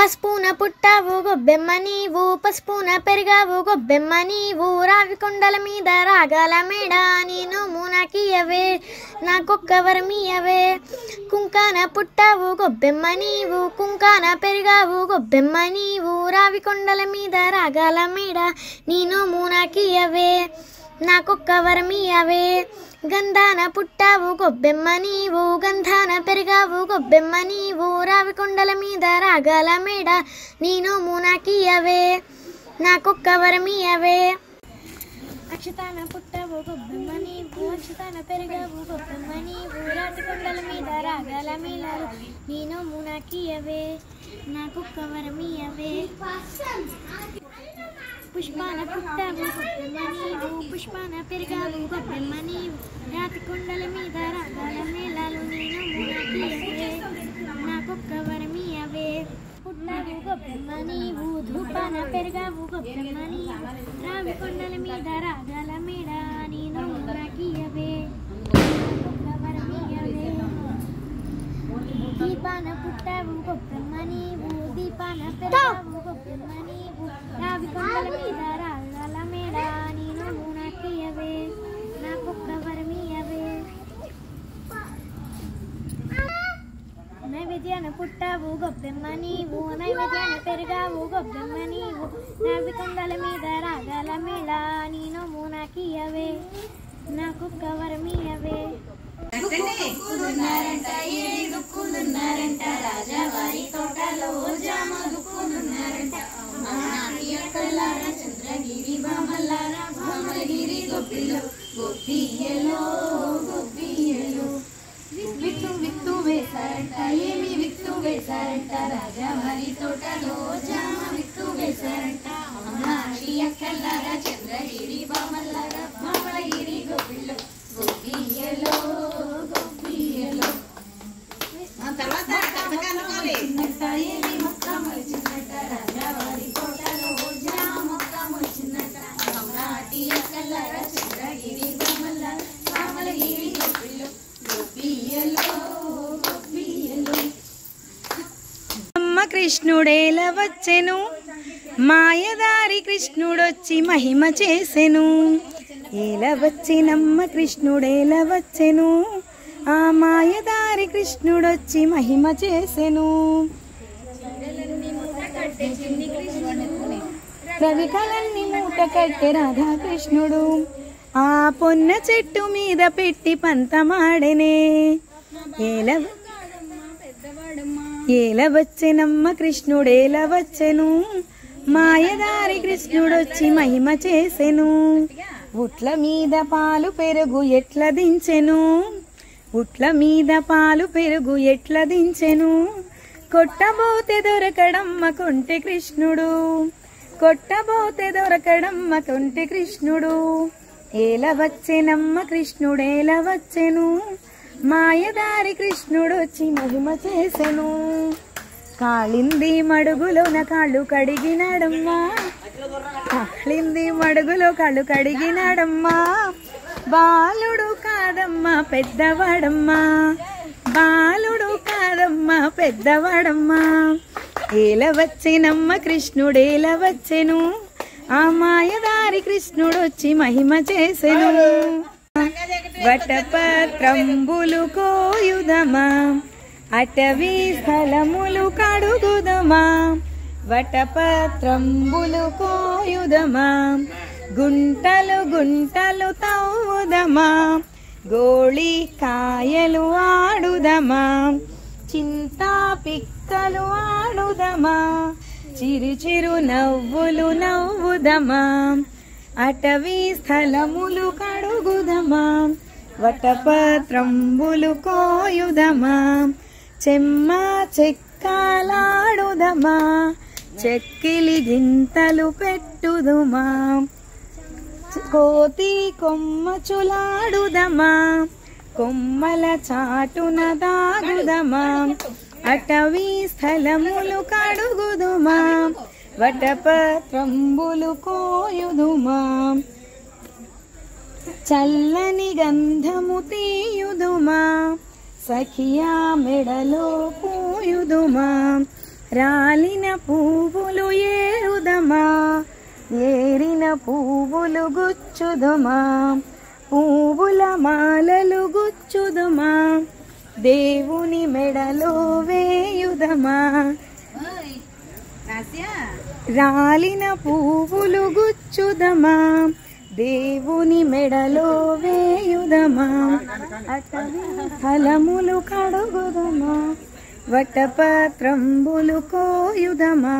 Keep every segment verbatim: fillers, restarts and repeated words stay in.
పసుపున పుట్టావు గొబ్బెమ్మ నీవు, పసుపున పెరిగావు గొబ్బెమ్మ నీవు, రావి కొండల మీద రాగాల మేడ నేను మూనాకియవే నాకొక్క వరమియవే. కుంకాన పుట్టావు గొబ్బెమ్మ నీవు, కుంకాన పెరిగావు గొబ్బెమ్మ నీవు, రావి కొండల మీద రాగాల మేడ నేను మూనాకియవే నాకొక్క వరమియవే. గంధాన పుట్టావు గొబ్బెమ్మ నీవు, గంధాన పెరిగావు గొబ్బెమ్మ నీవు, రావి కొండల మీద రాగాల మేడ నేను మూనాకియవే నాకొక్క వరమియవే. అక్షతాన పుట్టావు గొబ్బెమ్మ నీవు, అక్షతాన పెరిగావు గొబ్బెమ్మ నీవు, రావి కొండల మీద రాగాల మేడ నేను మూనాకియవే నాకొక్క వరమియవే. పుష్పాన పుట్టావు గొబ్బెమ్మ నీవు, పుష్పాన పెరిగావు గొబ్బెమ్మ నీవు, రాతి కొండల మీద రాగాల మేళాలు నేను మూనాకియవే నాకొక్క వరమియవే. పుట్టావు గొబ్బెమ్మ నీవు, ధూపాన పెరిగావు గొబ్బెమ్మ నీవు, రావి కొండల మీద రాగాల మేడ నేను మూనాకియవే నాకొక్క వరమియవే. దీపాన పుట్టావు గొబ్బెమ్మ నీవు, దీపాన పెరిగావు గొబ్బెమ్మ నీవు, రావి కొండల మీద రాగాల మేడ నేను మూనాకియవే నాకొక్క వరమియవే. నైవేద్యాన పుట్టావు గొబ్బెమ్మ నీవు, నైవేద్యాన పెరిగావు గొబ్బెమ్మ నీవు, రావి కొండల మీద రాగాల మేళ నేను మూనాకియవే నాకొక్క వరమియవే. దుక్కులున్నారంట ఏడి దుక్కులున్నారంట, రాజావారి తోటలో జామ దుక్కులున్నారంట, అక్కలారా చంద్రగిరి భామలారా భామగిరి గొప్పిలో గొప్పియలో గొప్పియలో. విత్తు విత్తు వేశారంట ఏమి విత్తు వేశారంట, రాజావారి తోటలో జామ విత్తు వేశారంట, అమ్మాడి అక్కలారా చంద్రగిరి భామలారా భామగిరి గొప్పిలో గొప్పియలో గొప్పియలో. ఏమి మొక్క మొలిచిందట, రాజావారి తోటలో జామ మొక్క మొలిచిందట, అమ్మాడి అక్కలారా చంద్రగిరి భామలారా భామగిరి గొప్పిలో గొప్పియలో గొప్పియలో. అమ్మ కృష్ణుడేల వచ్చెను, మాయదారి కృష్ణుడొచ్చి మహిమ చేసెను. ఏల వచ్చినమ్మ కృష్ణుడేల వచ్చెను, ఆ మాయదారి కృష్ణుడొచ్చి మహిమ చేసెను. రవికలన్ని మూట కట్టె రాధాకృష్ణుడు, ఆ పొన్న చెట్టు మీద పెట్టి పంతమాడెనే. ఏల ఏల వచ్చెనమ్మ కృష్ణుడేల వచ్చెను, మాయదారి కృష్ణుడొచ్చి మహిమ చేసెను. ఉట్ల మీద పాలు పెరుగు ఎట్ల దించెను, ఉట్ల మీద పాలు పెరుగు ఎట్ల దించెను. కొట్టబోతే దొరకడమ్మ కొంటె కృష్ణుడు, కొట్టబోతే దొరకడమ్మ కొంటె కృష్ణుడు. ఏల వచ్చెనమ్మ కృష్ణుడేల వచ్చెను, మాయదారి కృష్ణుడొచ్చి మహిమ చేసెను. కాళింది మడుగులోన కాళ్ళు కడిగినాడమ్మా, కాళింది మడుగులో కాళ్ళు కడిగినాడమ్మా. బాలుడు కాదమ్మా పెద్దవాడమ్మా, బాలుడు కాదమ్మా పెద్దవాడమ్మా. ఏల వచ్చెనమ్మ కృష్ణుడేల వచ్చెను, ఆ మాయదారి కృష్ణుడొచ్చి మహిమ చేసెను. వటపత్రంబులు కోయుదమా, అటవీ స్థలములు కడుగుదమా, వటపత్రంబులు కోయుదమా, గుంటలు గుంటలు తవ్వుదమా, గోళీ కాయలు ఆడుదమా, చింతా పిక్కలు ఆడుదమా, చిరు చిరు నవ్వులు నవ్వుదమా, అటవీ స్థలములు కడుగుదమా, వటపత్రంబులు కోయుదమా, చెమ్మ చెక్కాలాడుదమా, చెక్కిలి గింతలు పెట్టుదుమా, కోతి కొమ్మచులాడుదమా, కొమ్మల చాటున దాగుదమా, అటవీ స్థలములు కడుగుదుమా, వటపత్రంబులు కోయుదుమా, చల్లని గంధము తీయుదుమా, సఖియా మెడలో పూయుదుమా, రాలిన పువ్వులు ఏరుదమా, ఏరిన పువ్వులు గుచ్చుదుమా, పువ్వుల మాలలు గుచ్చుదుమా, దేవుని మెడలో వేయుదమా. రాలిన పువ్వులు గుచ్చుదమా, దేవుని మెడలో వేయుదమా, అటవీ ఫలములు కడుగుదమా, వటపత్రంబులు కోయుదమా.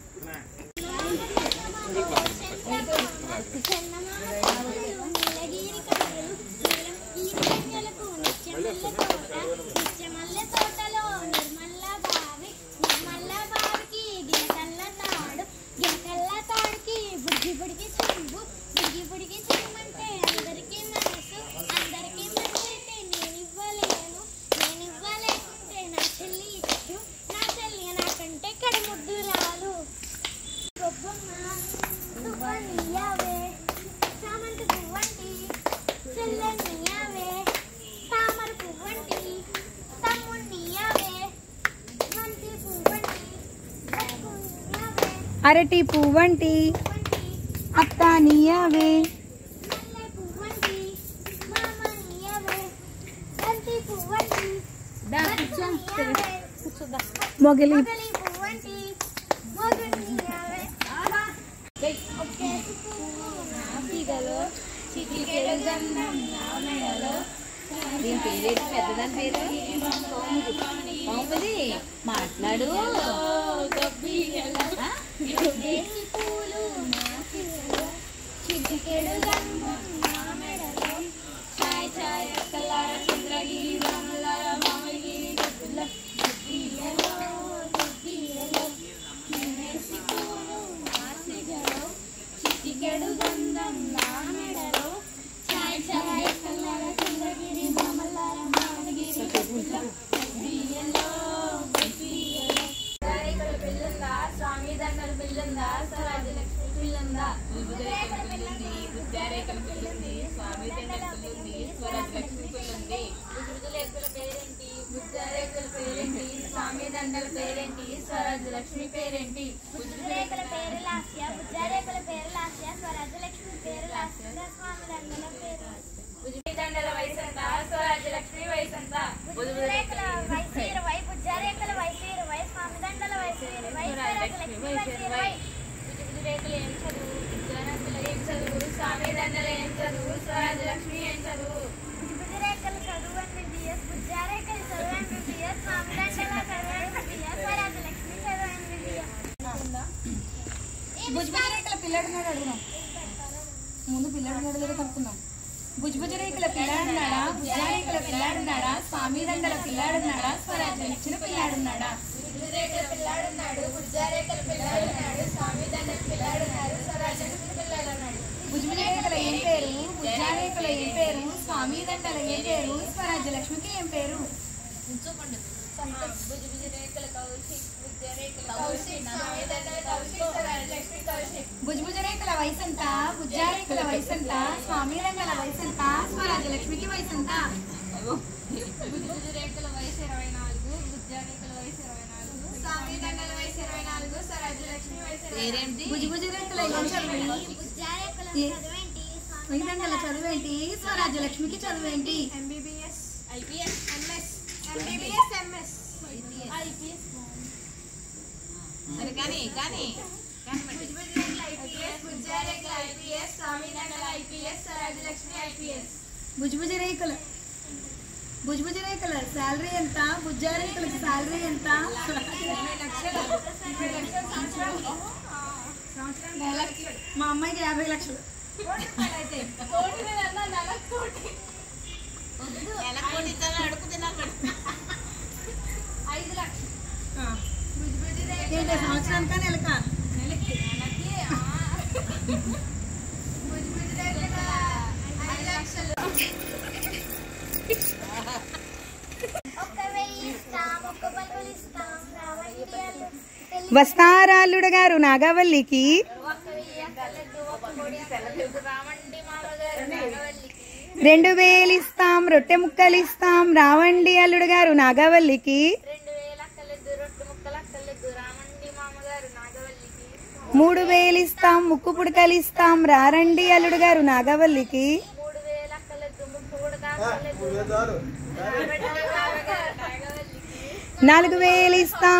అరటి పువ్వంటి అత్త నీయవే, మొగలి మాట్లాడు. స్వామి దండల పేరేంటి, స్వరాజ్యలక్ష్మి పేరేంటి? బుజ్జిరేఖల పేరు లాస్య, బుజ్జారేఖల పేరు లాస్య, స్వరాజ్యలక్ష్మి పేరు లాస్య, స్వామి దండల పేరు. బుజ్జి దండల వయసు ఎంత, స్వరాజ్యలక్ష్మి వయసు ఎంత? బుజ్జిరేఖల వయసు ఇరవై, బుజ్జారేఖల వయసు ఇరవై, స్వామి దండల వయసు ఇరవై, స్వరాజ్యలక్ష్మి వయసు ఇరవై. బుజ్జిరేఖలు ఏం చదువు, బుజ్జారేఖలు ఏం చదువు, స్వామి దండలు ఏం చదువు, స్వరాజ్యలక్ష్మి ఏం చదువు? బుజ్జిరేఖలు చదువు ఎంబీబీఎస్, బుజ్జారేఖలు చదువు ఎంబీబీఎస్, స్వామి దండల చదువు ఎంబీబీఎస్, స్వరాజ్యలక్ష్మి చదువు ఎంబీబీఎస్. భుజభుజరేఖల పిల్లాడున్నాడు అడుగుదాం. ముందు పిల్లాడున్నాడు లేదా కనుక్కుందాం. భుజభుజరేఖల పిల్లాడున్నాడా, భుజారేఖల పిల్లాడున్నాడా, స్వామి దండల పిల్లాడున్నాడా, స్వరాజ్యం ఇచ్చిన పిల్లాడున్నాడా? బుజ్జిరేఖల పిల్లాడున్నాడు, బుజ్జారేఖల పిల్లాడున్నాడు, స్వామి దండల పిల్లాడున్నాడు, స్వరాజ్యం ఇచ్చిన పిల్లాడున్నాడు. భుజభుజరేఖల ఏం పేరు, భుజారేఖల ఏం పేరు, స్వామి దండల ఏం పేరు, స్వరాజ్యలక్ష్మికి ఏం పేరు? బుజ్జిరేఖల కౌశిక్, బుజ్జారేఖల కౌశిక్, స్వామి దండల కౌశిక్, స్వరాజ్యలక్ష్మి కౌశిక్. భుజభుజరేఖల వయసంత, భుజారేఖల వయసంత, స్వామి దండల వయసంత, స్వరాజ్యలక్ష్మికి వయసంత? బుజ్జిరేఖల వయసు ఇరవై నాలుగు, బుజ్జారేఖల వయసు ఇరవై నాలుగు, స్వామి దండల వయసు ఇరవై నాలుగు, స్వరాజ్యలక్ష్మి వయసు పేరేంటి? భుజభుజరేఖల ఏం చదువేంటి, బుజ్జారేఖల చదువేంటి, స్వామి దండల చదువేంటి, స్వరాజ్యలక్ష్మికి చదువేంటి? MBBS, IPS, MS, MBBS, MS, IPS. సరే కానీ కానీ బుజ్జిరేఖల ఐపీఎస్, బుజ్జారేఖల ఐపీఎస్, స్వామి దండల ఐపీఎస్, స్వరాజ్యలక్ష్మి ఐపీఎస్. భుజభుజరేఖల భుజభుజరేఖల శాలరీ ఎంత, భుజారేఖలకి శాలరీ ఎంత? మా అమ్మాయికి యాభై లక్షలు. ఐదు లక్షలు ఏంటి సంవత్సరానికా నెలకా? ఐదు లక్షలు. వస్తారాల్లుడు గారు నాగవల్లికి, రెండు వేలు ఇస్తాం రొట్టె ముక్కలు ఇస్తాం రావండి అల్లుడు గారు నాగవల్లికి. రెండు వేల అక్కర్లేదు, రొట్టె ముక్కలు అక్కర్లేదు, రామండి మామగారు నాగవల్లికి మూడు వేలు ఇస్తాం ముక్కు పుడకలు ఇస్తాం రారండి అల్లుడు గారు నాగవల్లికి మూడు వేల అక్కలెద్దు ముక్కు కూడా అక్కలెద్దు రాబెట్టి మామగారు నాగవల్లికి నాలుగు వేలు ఇస్తాం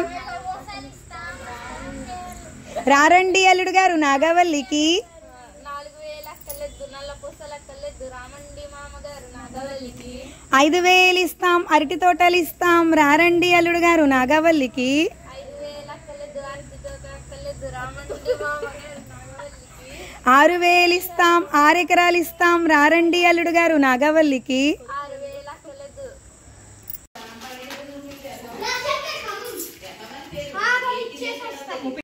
రారండి అల్లుడు గారు నాగవల్లికి నాలుగు వేల అక్కలెద్దు నల్ల పూసల అక్కలెద్దు రామండి మామగారు నాగవల్లికి ఐదు వేలు ఇస్తాం అరటి తోటలు ఇస్తాం రారండి అల్లుడు గారు నాగవల్లికి ఐదు వేల అక్కలెద్దు అరటి తోట అక్కలెద్దు రామండి మామగారు నాగవల్లికి ఆరు వేలు ఇస్తాం ఆరు ఎకరాలు ఇస్తాం రారండి అల్లుడు గారు నాగవల్లికి